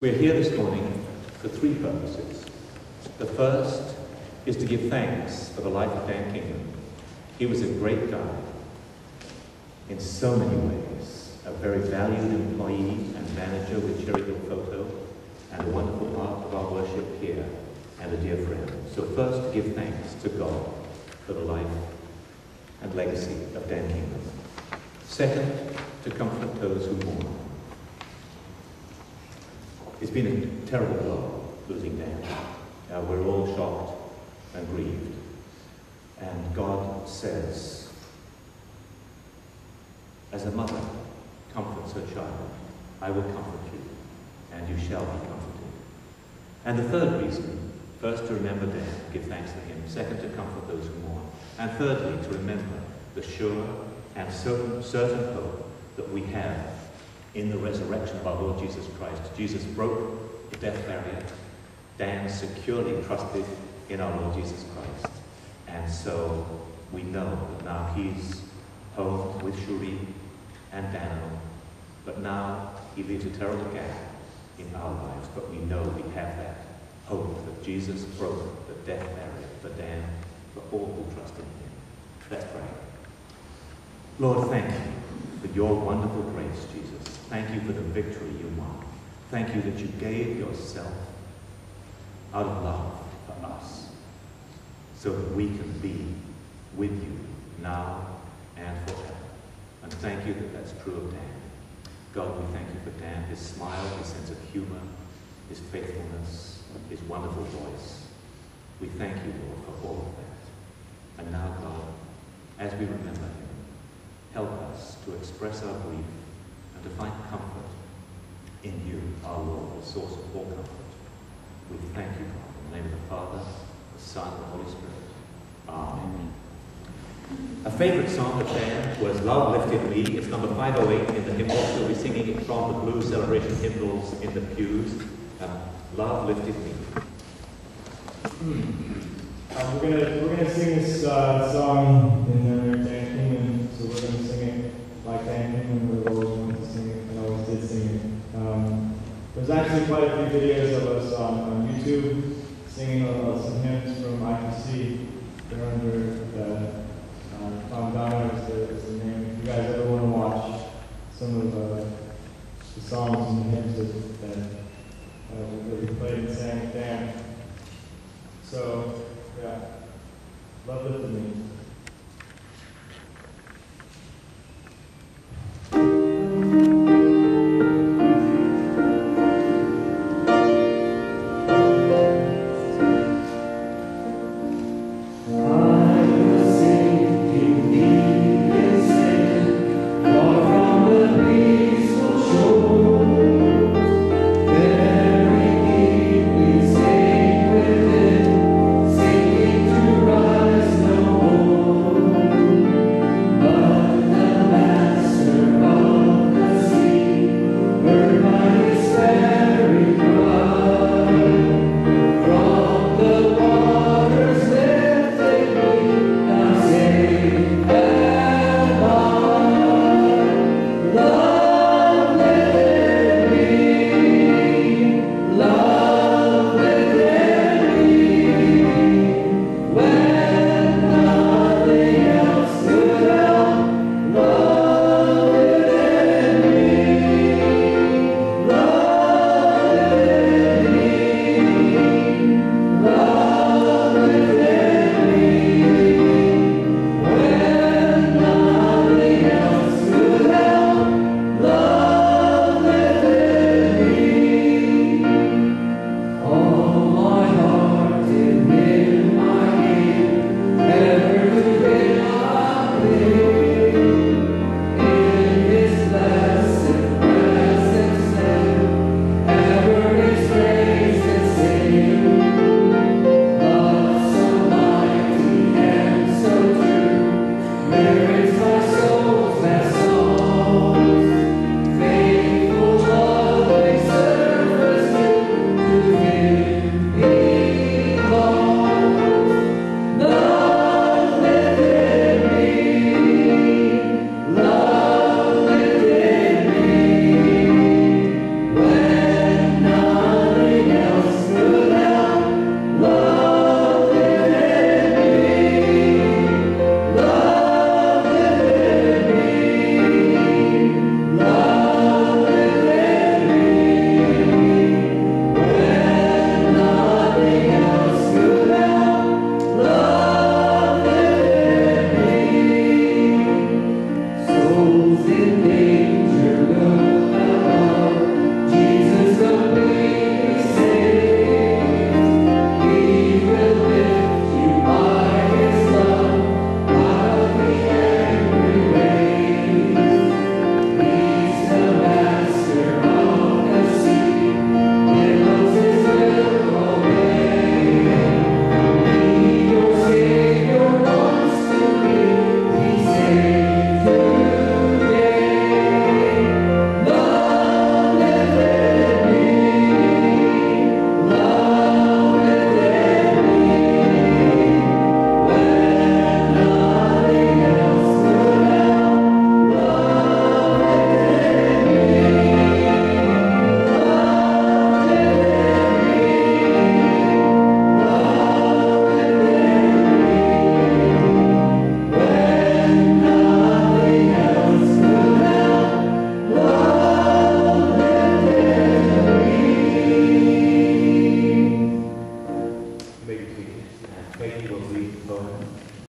We're here this morning for three purposes. The first is to give thanks for the life of Dan Kingdom. He was a great guy in so many ways, a very valued employee and manager with Cherry Hill Photo, and a wonderful part of our worship here, and a dear friend. So first, to give thanks to God for the life and legacy of Dan Kingdom. Second, to comfort those who mourn. It's been a terrible blow, losing Dan. We're all shocked and grieved. And God says, as a mother comforts her child, I will comfort you, and you shall be comforted. And the third reason, first to remember Dan, give thanks to him. Second, to comfort those who mourn. And thirdly, to remember the sure and certain hope that we have in the resurrection of our Lord Jesus Christ. Jesus broke the death barrier. Dan securely trusted in our Lord Jesus Christ. And so we know that now he's home with Shuri and Dano. But now he leaves a terrible gap in our lives. But we know we have that hope that Jesus broke the death barrier for Dan, for all who trust in him. Let's pray. Lord, thank you for your wonderful grace, Jesus. Thank you for the victory you won. Thank you that you gave yourself out of love for us, so that we can be with you now and forever. And thank you that that's true of Dan. God, we thank you for Dan, his smile, his sense of humor, his faithfulness, his wonderful voice. We thank you, Lord, for all of that. And now, God, as we remember him, help us to express our grief and to find comfort in you, our Lord, the source of all comfort. We thank you, God, in the name of the Father, the Son, and the Holy Spirit. Amen. A favorite song of Dan was Love Lifted Me. It's number 508 in the hymn book. We'll be singing it from the Blue Celebration hymnals in the pews. Love Lifted Me. We're gonna sing this song in the Dan Kingdom, so we're gonna sing it like Dan Kingdom would have always wanted to sing it, and always did sing it. There's actually quite a few videos of us on YouTube singing some hymns from IPC. They're under the Tom Donner is the name. If you guys ever want to watch some of the songs and the hymns that